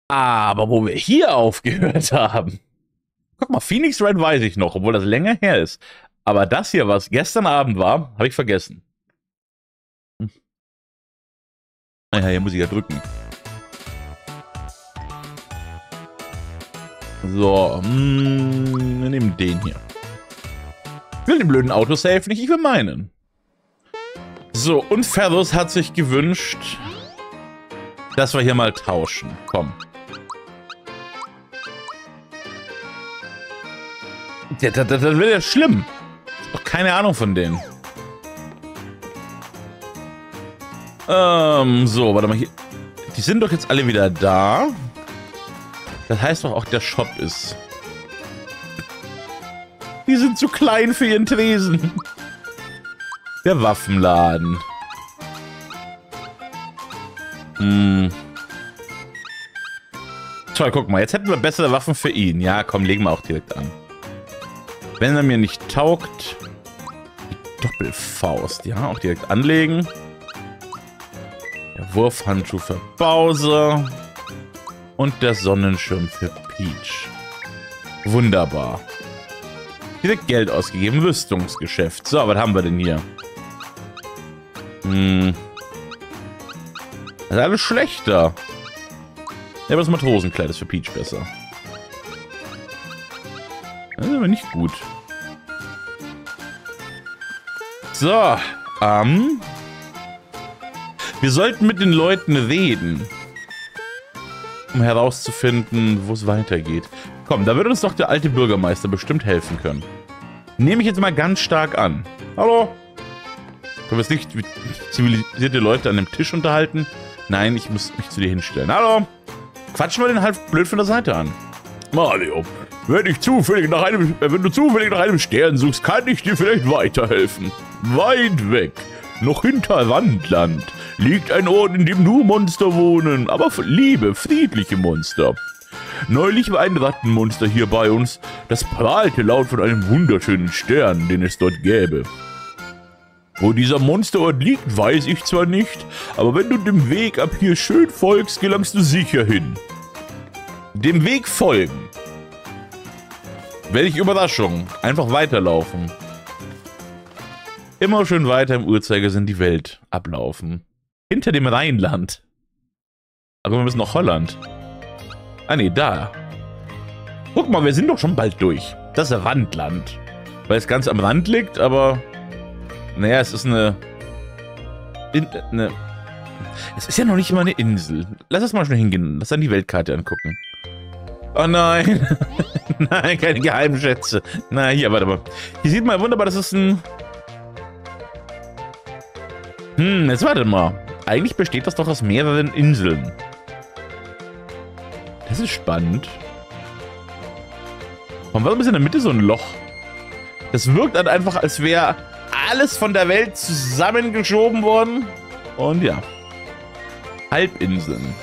Aber wo wir hier aufgehört haben. Guck mal, Phoenix Red weiß ich noch, obwohl das länger her ist. Aber das hier, was gestern Abend war, habe ich vergessen. Ja, hier muss ich ja drücken. So, wir nehmen den hier. Ich will den blöden Autosave nicht, ich will meinen. So, und Ferrus hat sich gewünscht, dass wir hier mal tauschen. Komm. Das wird ja schlimm. Doch keine Ahnung von denen. So, warte mal hier. Die sind doch jetzt alle wieder da. Das heißt doch auch, der Shop ist. Die sind zu klein für ihren Tresen. Der Waffenladen. Toll, guck mal, jetzt hätten wir bessere Waffen für ihn. Ja, komm, legen wir auch direkt an. Wenn er mir nicht taugt, die Doppelfaust, ja, auch direkt anlegen. Der Wurfhandschuh für Bowser. Und der Sonnenschirm für Peach. Wunderbar. Direkt Geld ausgegeben, Rüstungsgeschäft. So, was haben wir denn hier? Das ist alles schlechter. Ja, aber das Matrosenkleid ist für Peach besser. Das ist aber nicht gut. So, wir sollten mit den Leuten reden, um herauszufinden, wo es weitergeht. Komm, da würde uns doch der alte Bürgermeister bestimmt helfen können. Nehme ich jetzt mal ganz stark an. Hallo? Können wir es nicht wie zivilisierte Leute an dem Tisch unterhalten? Nein, ich muss mich zu dir hinstellen. Hallo? Quatschen wir den halt blöd von der Seite an. Mario, wenn du zufällig nach einem Stern suchst, kann ich dir vielleicht weiterhelfen. Weit weg, noch hinter Randland, liegt ein Ort, in dem nur Monster wohnen, aber liebe, friedliche Monster. Neulich war ein Rattenmonster hier bei uns, das prahlte laut von einem wunderschönen Stern, den es dort gäbe. Wo dieser Monsterort liegt, weiß ich zwar nicht, aber wenn du dem Weg ab hier schön folgst, gelangst du sicher hin. Dem Weg folgen. Welche Überraschung. Einfach weiterlaufen. Immer schön weiter im Uhrzeigersinn die Welt ablaufen. Hinter dem Rheinland. Aber wir müssen nach Holland. Ah ne, da. Guck mal, wir sind doch schon bald durch. Das ist Randland. Weil es ganz am Rand liegt, aber... Naja, es ist es ist ja noch nicht immer eine Insel. Lass es mal schnell hingehen. Lass dann die Weltkarte angucken. Oh nein. Nein, keine geheimen Schätze. Na, hier, warte mal. Hier sieht man wunderbar, das ist ein... jetzt warte mal. Eigentlich besteht das doch aus mehreren Inseln. Das ist spannend. Warum war ein bisschen in der Mitte so ein Loch? Das wirkt dann einfach, als wäre alles von der Welt zusammengeschoben worden. Und ja. Halbinseln.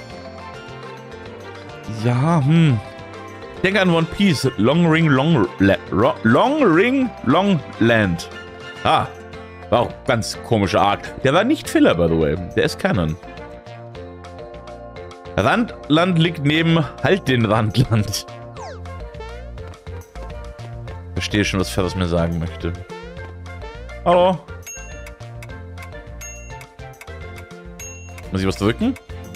Ja, Denk an One Piece. Long Ring, Long Land. Ah. War auch ganz komische Art. Der war nicht Filler, by the way. Der ist Canon. Randland liegt neben halt den Randland. Verstehe schon, was Ferrus mir sagen möchte. Hallo? Muss ich was drücken?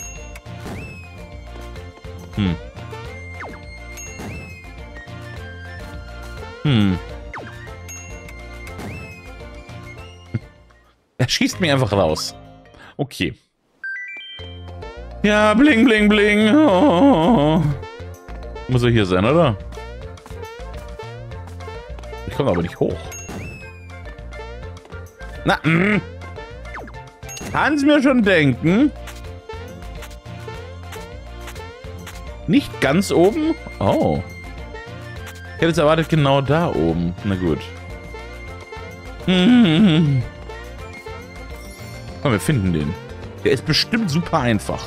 Er schießt mich einfach raus. Okay. Ja, bling, bling, bling. Oh. Muss er hier sein, oder? Ich komme aber nicht hoch. Na, kann's mir schon denken. Nicht ganz oben? Oh. Ich hätte jetzt erwartet, genau da oben. Na gut. Komm, wir finden den. Der ist bestimmt super einfach.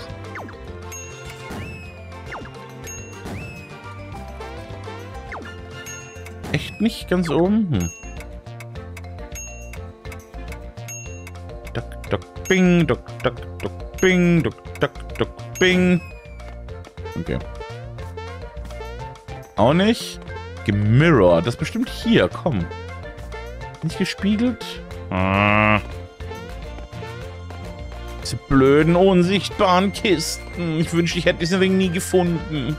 Echt nicht ganz oben? Duck, duck, bing, duck, duck, duck, bing, duck, duck, duck, bing. Okay. Auch nicht. Gemirror. Das ist bestimmt hier. Komm. Nicht gespiegelt? Ah. Diese blöden, unsichtbaren Kisten. Ich wünschte, ich hätte diesen Ring nie gefunden.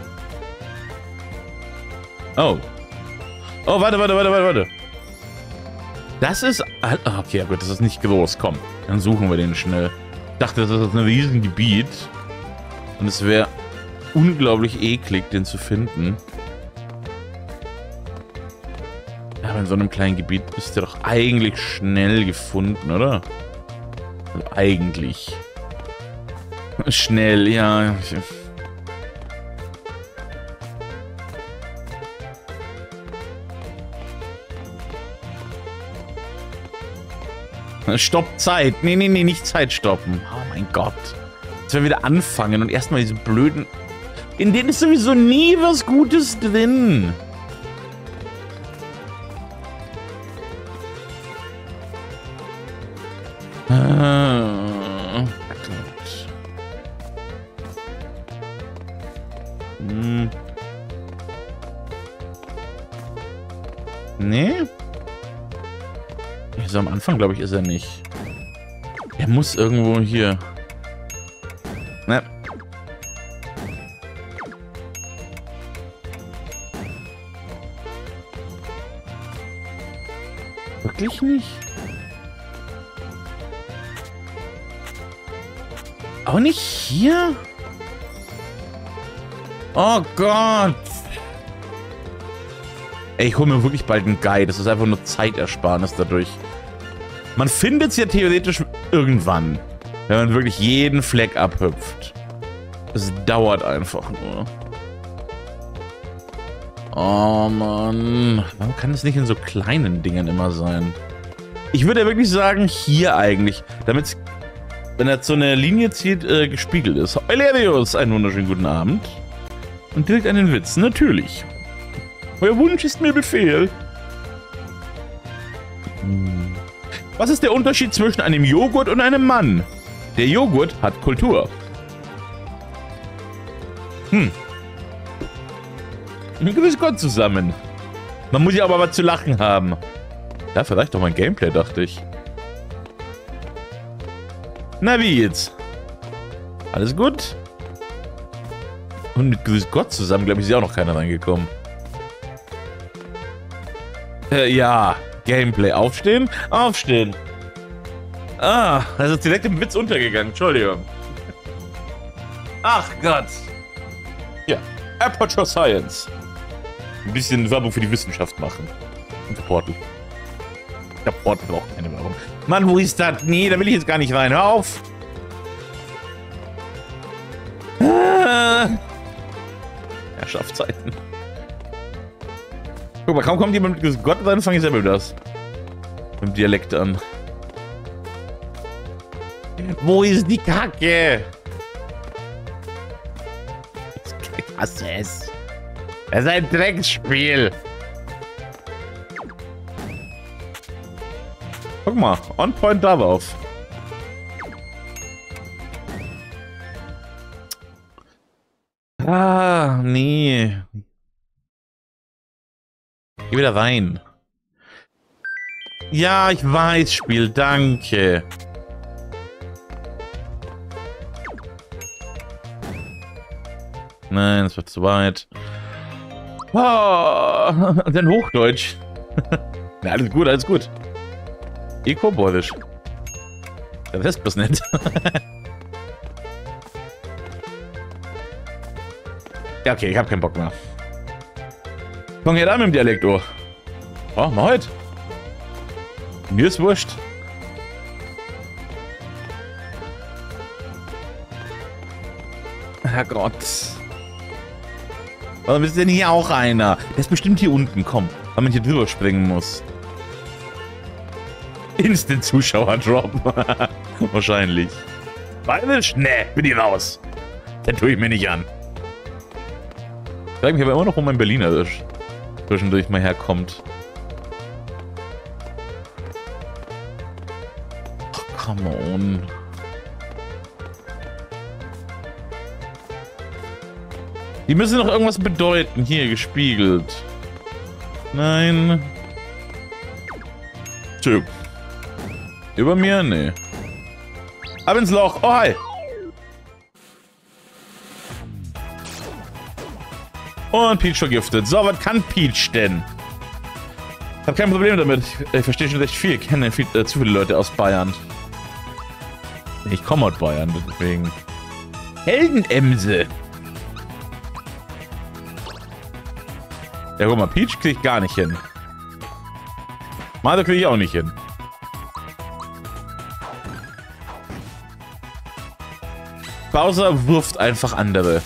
Oh. Oh, warte. Das ist... Okay, gut, das ist nicht groß. Komm, dann suchen wir den schnell. Ich dachte, das ist ein riesen Gebiet. Und es wäre unglaublich eklig, den zu finden. Ja, aber in so einem kleinen Gebiet bist du doch eigentlich schnell gefunden, oder? Also eigentlich. Schnell, ja. Stopp Zeit. Nee, nicht Zeit stoppen. Oh mein Gott. Jetzt werden wir wieder anfangen und erstmal diese blöden... In denen ist sowieso nie was Gutes drin. Nee? Also am Anfang, glaube ich, ist er nicht. Er muss irgendwo hier. Ne. Wirklich nicht? Auch nicht hier? Oh Gott! Ey, ich hole mir wirklich bald einen Guide. Das ist einfach nur Zeitersparnis dadurch. Man findet es ja theoretisch irgendwann, wenn man wirklich jeden Fleck abhüpft. Es dauert einfach nur. Oh Mann. Warum kann es nicht in so kleinen Dingen immer sein? Ich würde ja wirklich sagen, hier eigentlich. Damit es, wenn er so eine Linie zieht, gespiegelt ist. Elerius, einen wunderschönen guten Abend. Und direkt einen Witz, natürlich. Euer Wunsch ist mir Befehl. Was ist der Unterschied zwischen einem Joghurt und einem Mann? Der Joghurt hat Kultur. Grüß Gott zusammen. Man muss ja aber was zu lachen haben. Ja, vielleicht doch mein Gameplay, dachte ich. Na, wie jetzt? Alles gut? Und mit Grüß Gott zusammen, glaube ich, ist ja auch noch keiner reingekommen. Ja, Gameplay. Aufstehen? Aufstehen. Ah, das ist direkt im Witz untergegangen. Entschuldigung. Ach Gott. Ja, Aperture Science. Ein bisschen Werbung für die Wissenschaft machen. Und für Portal. Ich glaube, Portal braucht keine Werbung. Mann, wo ist das? Nee, da will ich jetzt gar nicht rein. Hör auf. Herrschaftszeiten. Guck mal, kaum kommt jemand mit Gott rein, fange ich selber das. Mit dem Dialekt an. Wo ist die Kacke? Ich hasse es. Es ist ein Drecksspiel. Guck mal, on point darauf. Ah, nee. Geh wieder rein. Ja, ich weiß, Spiel, danke. Nein, das wird zu weit. Oh, dann Hochdeutsch. Na, alles gut, alles gut. Eco-Bordisch. Das ist bloß nicht. Ja, okay, ich hab keinen Bock mehr. Fang hier an mit dem Dialekt, oh. Oh, mal heute. Mir ist wurscht. Herrgott. Warum ist denn hier auch einer? Der ist bestimmt hier unten, komm. Weil man hier drüber springen muss. Instant-Zuschauer-Drop. Wahrscheinlich. Bayerisch? Nee, bin ich raus. Den tue ich mir nicht an. Ich frage mich aber immer noch, wo mein Berlinerisch zwischendurch mal herkommt. Ach, come on. Die müssen doch irgendwas bedeuten. Hier, gespiegelt. Nein. Tschö. Über mir? Nee. Ab ins Loch. Oh, hi. Und Peach vergiftet. So, was kann Peach denn? Ich habe kein Problem damit. Ich verstehe schon recht viel. Ich kenne zu viele Leute aus Bayern. Ich komme aus Bayern, deswegen. Heldenemse. Ja, guck mal, Peach kriege ich gar nicht hin. Mario kriege ich auch nicht hin. Bowser wirft einfach andere.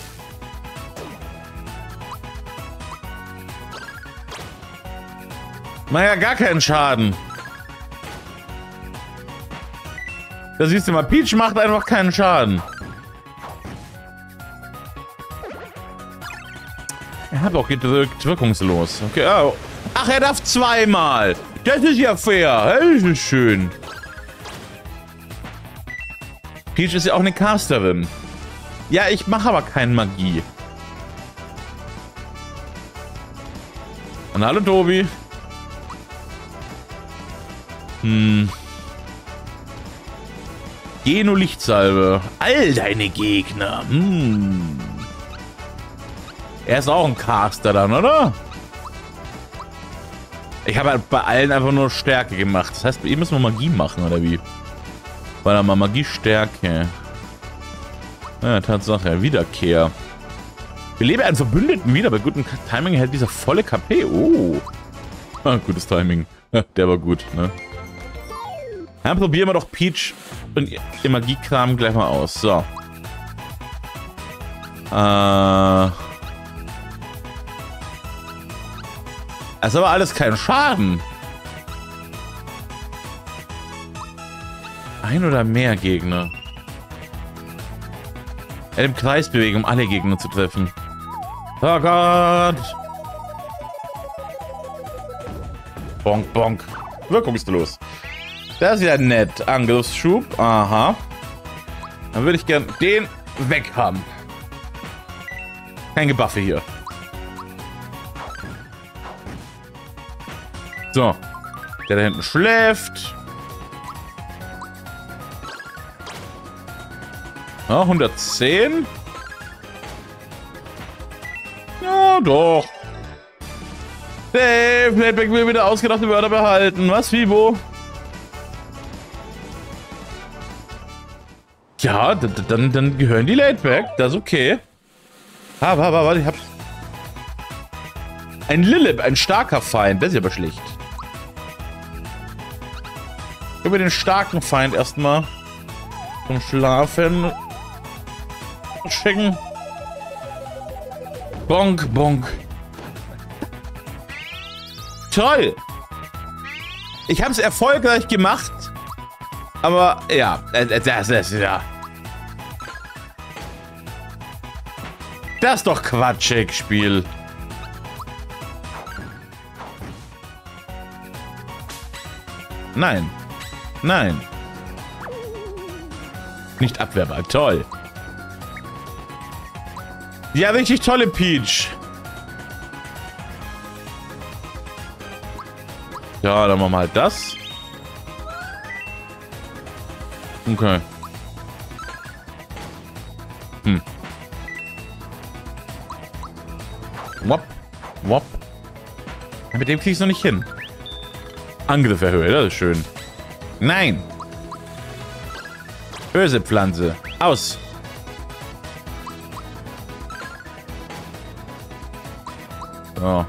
Naja, gar keinen Schaden. Da siehst du mal, Peach macht einfach keinen Schaden. Er hat auch gedrückt, wirkungslos. Okay, oh. Ach, er darf zweimal. Das ist ja fair. Das ist schön. Peach ist ja auch eine Casterin. Ja, ich mache aber keine Magie. Und hallo, Tobi. Geno-Lichtsalbe. All deine Gegner. Er ist auch ein Caster dann, oder? Ich habe halt bei allen einfach nur Stärke gemacht. Das heißt, bei ihm müssen wir Magie machen, oder wie? Warte mal, Magie-Stärke. Ja, Tatsache, Wiederkehr. Belebe einen Verbündeten wieder. Bei gutem Timing hält dieser volle KP. Oh. Ah, gutes Timing. Der war gut, ne? Dann probieren wir doch Peach und ihr Magiekram gleich mal aus. So. Das ist aber alles kein Schaden. Ein oder mehr Gegner. Er im Kreis bewegen, um alle Gegner zu treffen. Oh Gott. Bonk, bonk. Wirkungslos. Das ist ja nett. Angriffsschub. Aha. Dann würde ich gern den weg haben. Kein Gebuffe hier. So. Der da hinten schläft. Ja, 110. Ja, doch. Hey, Playback will wieder ausgedachte Wörter behalten. Was, Fibo? Ja, dann gehören die Laidback. Das ist okay. Warte, ich hab... Ein Lillip, ein starker Feind. Das ist aber schlecht. Über den starken Feind erstmal zum Schlafen schicken. Bonk, bonk. Toll. Ich habe es erfolgreich gemacht. Aber ja, das ist ja. Das ist doch quatschig, Spiel. Nein. Nein. Nicht abwehrbar. Toll. Ja, richtig tolle Peach. Ja, dann machen wir halt das. Okay. Wop. Wop. Mit dem krieg ich es noch nicht hin. Angriff erhöhen, das ist schön. Nein. Böse Pflanze. Aus. So.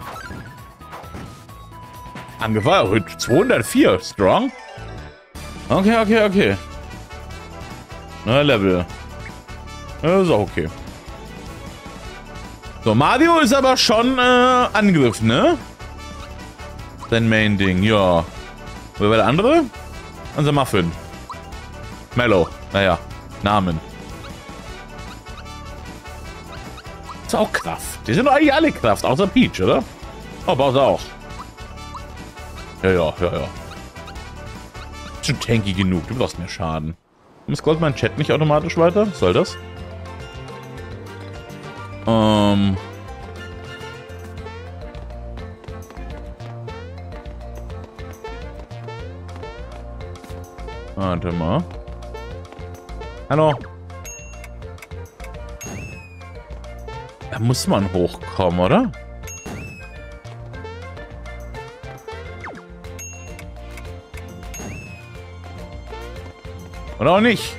Angriff erhöht. 204. Strong. Okay. Na, Level. Das ist auch okay. So, Mario ist aber schon Angriff, ne? Sein Main-Ding, ja. Wer war der andere? Unser Muffin. Mellow. Naja, Namen. Ist auch Kraft. Die sind doch eigentlich alle Kraft, außer Peach, oder? Oh, Bowser auch. Ja. Schon tanky genug, du brauchst mehr Schaden. Warum scrollt mein Chat nicht automatisch weiter? Was soll das? Warte mal. Hallo. Da muss man hochkommen, oder? Oder auch nicht.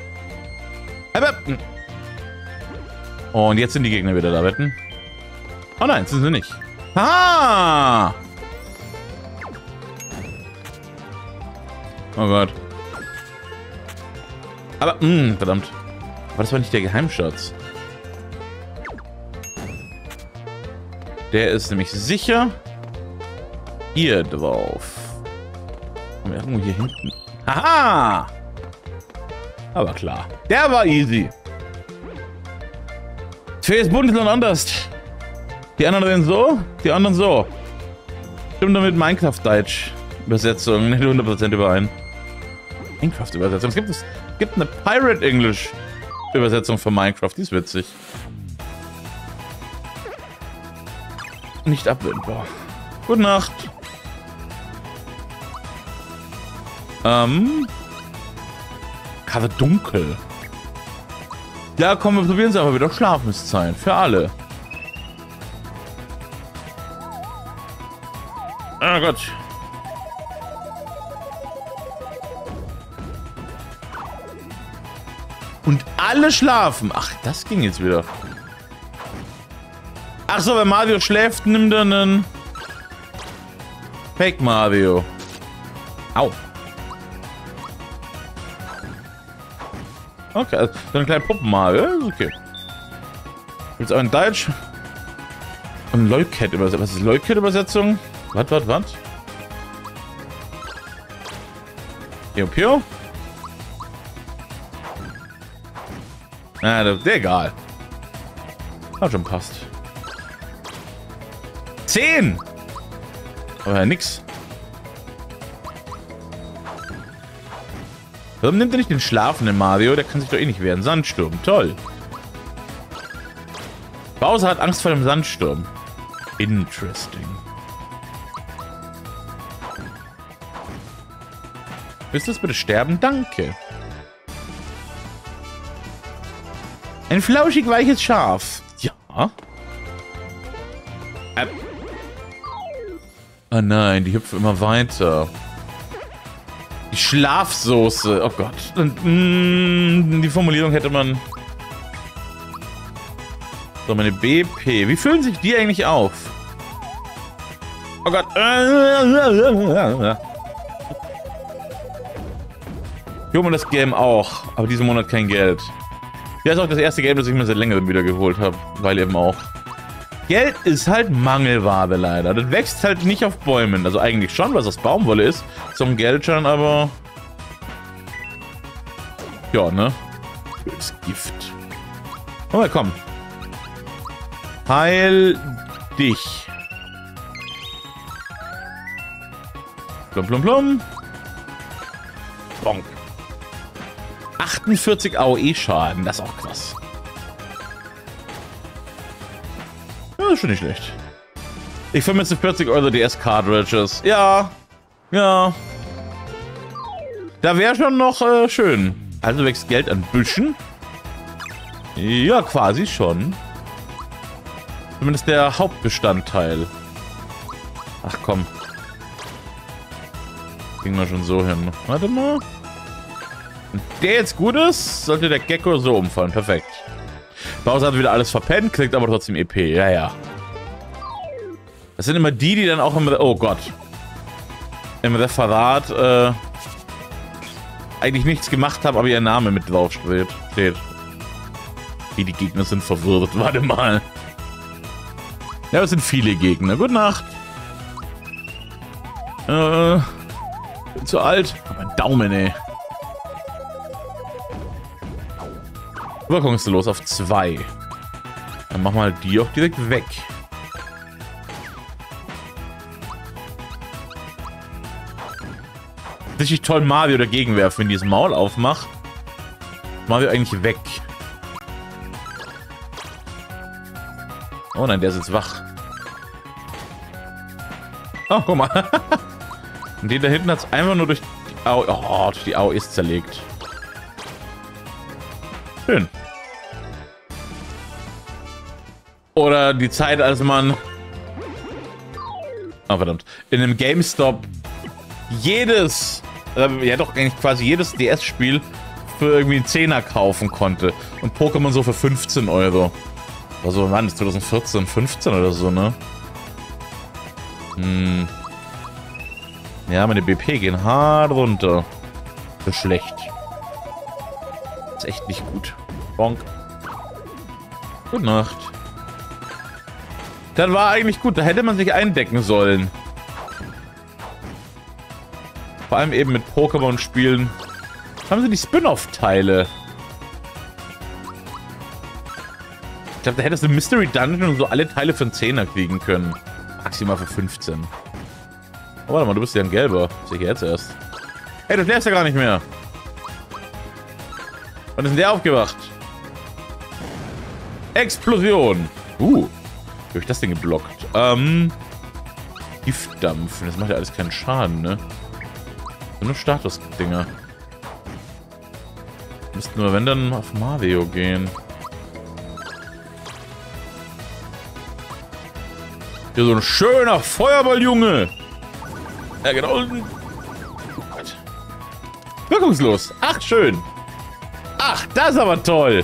Und jetzt sind die Gegner wieder da, wetten? Oh nein, sind sie nicht. Ah! Oh Gott. Aber, verdammt. Aber das war nicht der Geheimschatz. Der ist nämlich sicher hier drauf. Und irgendwo hier hinten. Haha! Aber klar. Der war easy. Für das Bundesland anders. Die anderen reden so, die anderen so. Stimmt damit Minecraft-Deutsch-Übersetzung nicht 100% überein. Minecraft-Übersetzung. Es gibt eine Pirate-English-Übersetzung von Minecraft. Die ist witzig. Nicht abwendbar. Gute Nacht. Gerade dunkel. Ja, komm, wir probieren es aber wieder. Schlafen ist Zeit. Für alle. Oh Gott. Und alle schlafen. Ach, das ging jetzt wieder. Ach so, wenn Mario schläft, nimmt er einen Fake Mario. Au. Okay, also so eine kleine Puppen-Mario. Okay. Willst du auch in Deutsch? Und Leucat-Übersetzung. Was ist Leucat-Übersetzung? Was? Pio, Pio? Na, der egal. Hat schon passt. 10! Aber ja, nix. Warum nimmt er nicht den schlafenden Mario? Der kann sich doch eh nicht wehren. Sandsturm, toll. Bowser hat Angst vor dem Sandsturm. Interesting. Willst du es bitte sterben? Danke. Ein flauschig weiches Schaf. Ja. Oh nein, die hüpfen immer weiter. Die Schlafsoße. Oh Gott. Die Formulierung hätte man... So, meine BP. Wie füllen sich die eigentlich auf? Oh Gott. Ich hole mir das Game auch. Aber diesen Monat kein Geld. Ja, ist auch das erste Game, das ich mir seit längerem wieder geholt habe. Weil eben auch. Geld ist halt Mangelware leider. Das wächst halt nicht auf Bäumen. Also eigentlich schon, was aus Baumwolle ist. So ein Geldschein, aber... Ja, ne? Das Gift. Oh, ja, komm. Heil dich. Plum, plum, plum. Bonk. 48 AOE-Schaden. Das ist auch krass. Ja, ist schon nicht schlecht. Ich vermisse 40 Euro DS-Cartridges. Ja. Ja. Da wäre schon noch schön. Also wächst Geld an Büschen. Ja, quasi schon. Zumindest der Hauptbestandteil. Ach komm. Kriegen wir schon so hin. Warte mal. Wenn der jetzt gut ist, sollte der Gecko so umfallen. Perfekt. Bowser hat wieder alles verpennt, kriegt aber trotzdem EP. Ja, ja. Das sind immer die, die dann auch im... Oh Gott. Im Referat eigentlich nichts gemacht haben, aber ihr Name mit drauf steht. Die Gegner sind verwirrt. Warte mal. Ja, das sind viele Gegner. Gute Nacht. Bin zu alt. Aber mein Daumen, ey. Wirkungslos auf 2. Dann machen wir halt die auch direkt weg. Richtig toll Mario dagegen werfen, wenn die das Maul aufmacht. Mario eigentlich weg. Oh nein, der ist jetzt wach. Oh, guck mal. Und den da hinten hat es einfach nur durch die Au... Oh, durch die AOEs zerlegt. Schön. Oder die Zeit, als man... Oh, verdammt. In einem GameStop jedes... ja doch, eigentlich quasi jedes DS-Spiel für irgendwie einen 10er kaufen konnte. Und Pokémon so für 15 Euro. Also, wann ist 2014, 15 oder so, ne? Hm. Ja, meine BP gehen hart runter. Das ist schlecht. Das ist echt nicht gut. Bonk. Gute Nacht. Das war eigentlich gut. Da hätte man sich eindecken sollen. Vor allem eben mit Pokémon-Spielen. Haben sie die Spin-Off-Teile. Ich glaube, da hättest du Mystery Dungeon und so alle Teile für einen 10er kriegen können. Maximal für 15. Oh, warte mal, du bist ja ein Gelber. Sehe ich jetzt erst. Hey, du schläfst ja gar nicht mehr. Wann ist denn der aufgewacht? Explosion. Wie habe ich das Ding geblockt? Giftdampf. Das macht ja alles keinen Schaden, ne? Nur Status-Dinger. Müssten wir, wenn dann, auf Mario gehen. Hier so ein schöner Feuerball, Junge. Ja, genau. Wirkungslos. Ach, schön. Ach, das ist aber toll.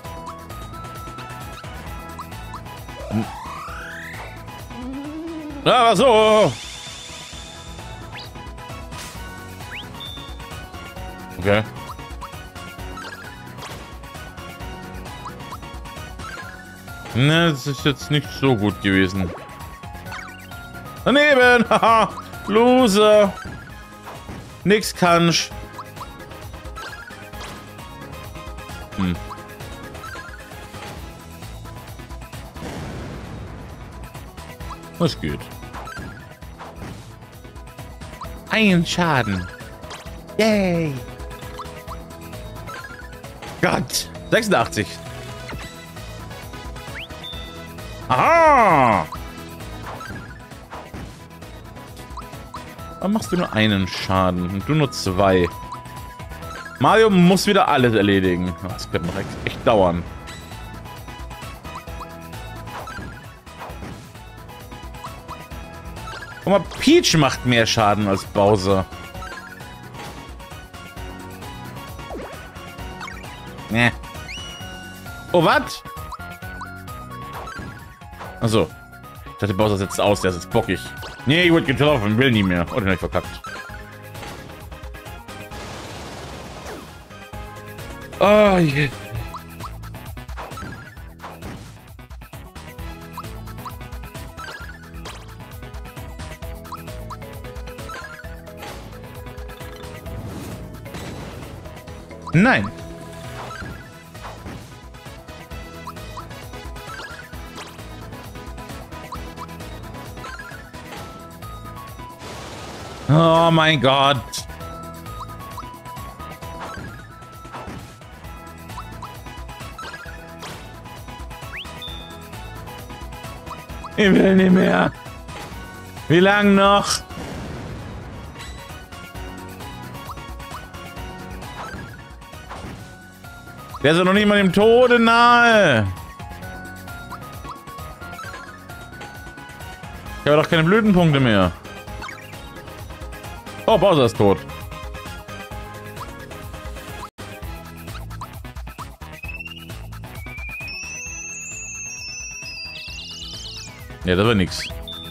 Na, was so? Okay. Ne, das ist jetzt nicht so gut gewesen. Daneben! Haha! Loser! Nix kannst. Was geht? Ein Schaden. Yay! Gott! 86. Aha! Warum machst du nur einen Schaden und du nur 2? Mario muss wieder alles erledigen. Das könnte noch echt dauern. Guck mal, Peach macht mehr Schaden als Bowser. Ne. Oh, was? Achso. Ich dachte, Bowser setzt aus, der ist jetzt bockig. Nee, ich wurde getroffen, will nie mehr. Oder hab ich verkackt. Oh, je. Nein. Oh mein Gott. Ich will nicht mehr. Wie lang noch? Der ist ja noch nicht mal dem Tode nahe. Ich habe doch keine Blütenpunkte mehr. Oh, Bowser ist tot. Ja, das war nix.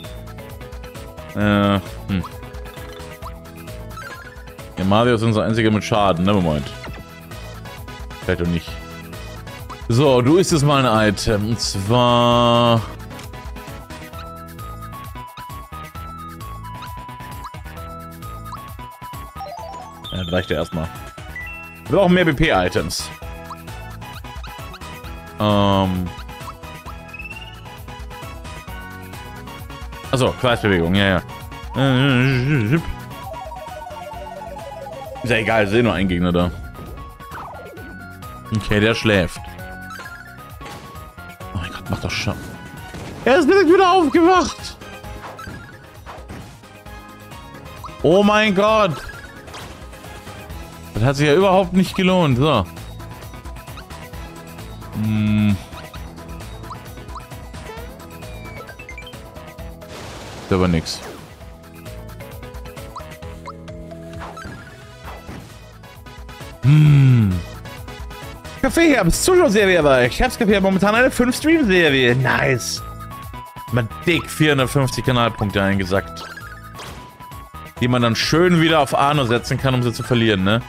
Ja, Mario ist unser einziger mit Schaden, ne? Moment. Vielleicht doch nicht. So, du isst jetzt mal ein Item. Und zwar... Ja, das reicht ja erstmal. Wir brauchen mehr BP-Items. Achso, Kreisbewegung, ja, ja. Ist ja egal, ist eh nur ein Gegner da. Okay, der schläft. Oh mein Gott, mach doch schon. Er ist direkt wieder aufgewacht. Oh mein Gott. Das hat sich ja überhaupt nicht gelohnt. So. Ist aber nix. Kaffeeherbst, Zuschauerserie aber. Herbstkaffee hat momentan eine 5-Stream-Serie. Nice. Mal dick 450 Kanalpunkte eingesackt. Die man dann schön wieder auf Arno setzen kann, um sie zu verlieren, ne?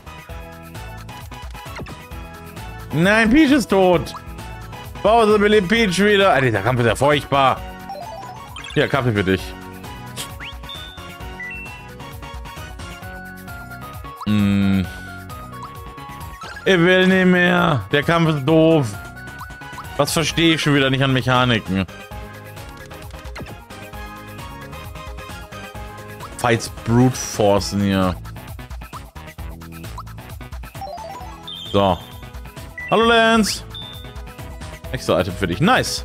Nein, Peach ist tot. Bowser belebt Peach wieder. Alter, der Kampf ist ja furchtbar. Ja, Kaffee für dich. Ich will nicht mehr. Der Kampf ist doof. Was verstehe ich schon wieder nicht an Mechaniken? Fights Brute Forcen hier. So. Hallo Lance. Extra Item für dich. Nice.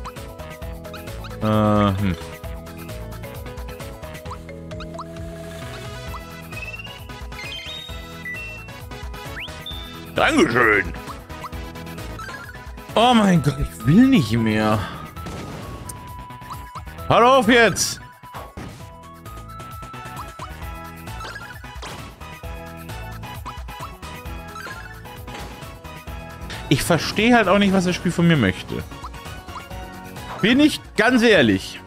Dankeschön. Oh mein Gott, ich will nicht mehr. Hör auf jetzt. Ich verstehe halt auch nicht, was das Spiel von mir möchte. Bin ich ganz ehrlich.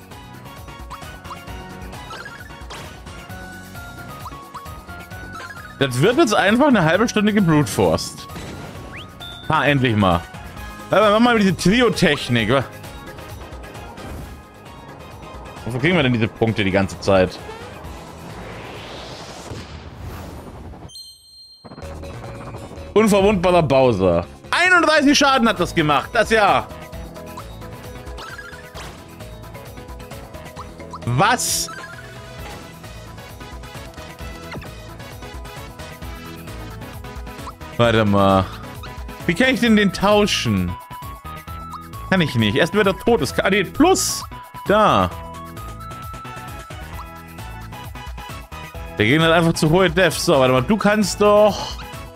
Das wird jetzt einfach eine halbe Stunde gebrutforced. Endlich mal. Aber mach mal diese Trio-Technik. Wofür kriegen wir denn diese Punkte die ganze Zeit? Unverwundbarer Bowser. 31 Schaden hat das gemacht. Das ja. Was? Warte mal. Wie kann ich denn den tauschen? Kann ich nicht. Erst wenn er tot ist. Ah, nee, plus. Da. Der Gegner hat einfach zu hohe Def. So, warte mal. Du kannst doch...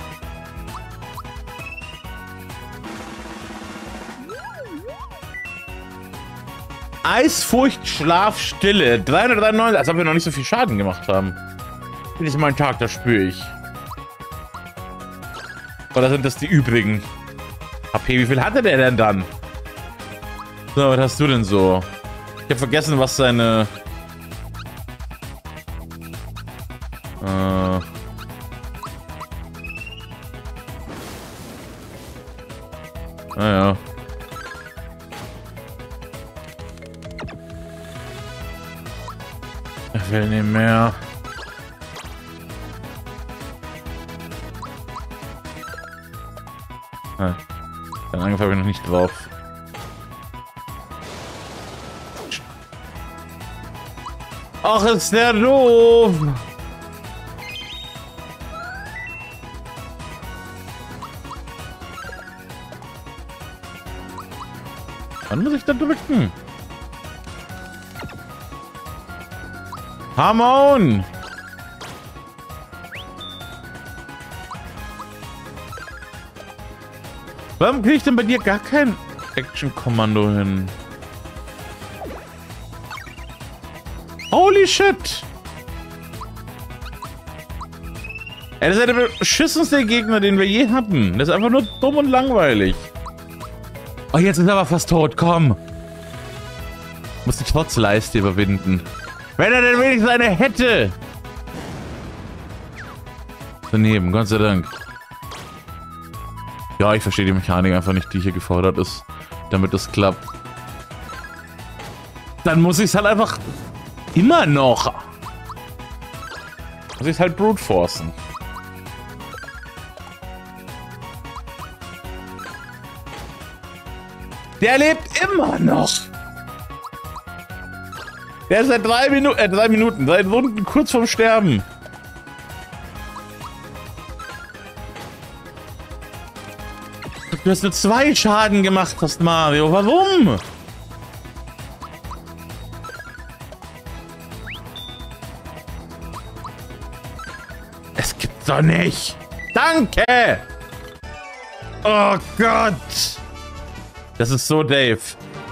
Eisfurcht, Schlaf, Stille. 393, als ob wir noch nicht so viel Schaden gemacht haben. Das ist mein Tag, das spüre ich. Oder sind das die übrigen? HP, wie viel hatte der denn dann? So, was hast du denn so? Ich habe vergessen, was seine... Naja. Ich will nicht mehr. Den Angriff habe ich noch nicht drauf. Ach, ist der doof! Wann muss ich da drücken? Hamon! Warum kriege ich denn bei dir gar kein Action-Kommando hin? Holy shit! Ey, das ist ja der beschissenste Gegner, den wir je hatten. Das ist einfach nur dumm und langweilig. Oh, jetzt ist er aber fast tot. Komm! Muss die Trotzleiste überwinden. Wenn er denn wenigstens eine hätte! Daneben, Gott sei Dank. Ja, ich verstehe die Mechanik einfach nicht, die hier gefordert ist, damit das klappt. Dann muss ich es halt einfach immer noch. Muss ich es halt brute forcen. Der lebt immer noch. Der ist seit 3 Minuten, seit Runden kurz vorm Sterben. Du hast nur 2 Schaden gemacht, hast Mario. Warum? Das gibt's doch nicht. Danke. Oh Gott. Das ist so Dave.